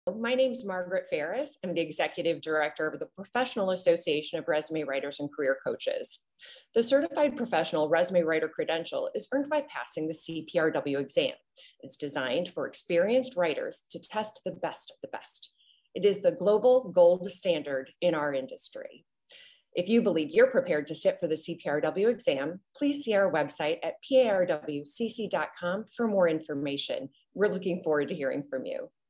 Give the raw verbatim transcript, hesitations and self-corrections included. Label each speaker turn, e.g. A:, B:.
A: My name is Margaret Ferris. I'm the Executive Director of the Professional Association of Resume Writers and Career Coaches. The Certified Professional Resume Writer credential is earned by passing the C P R W exam. It's designed for experienced writers to test the best of the best. It is the global gold standard in our industry. If you believe you're prepared to sit for the C P R W exam, please see our website at P A R W C C dot com for more information. We're looking forward to hearing from you.